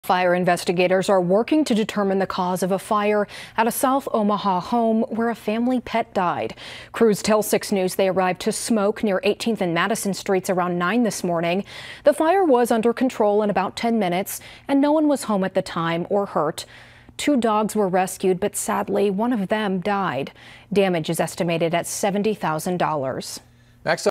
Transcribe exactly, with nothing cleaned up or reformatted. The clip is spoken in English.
Fire investigators are working to determine the cause of a fire at a South Omaha home where a family pet died. Crews tell six news they arrived to smoke near eighteenth and Madison Streets around nine this morning. The fire was under control in about ten minutes, and no one was home at the time or hurt. Two dogs were rescued, but sadly, one of them died. Damage is estimated at seventy thousand dollars. Next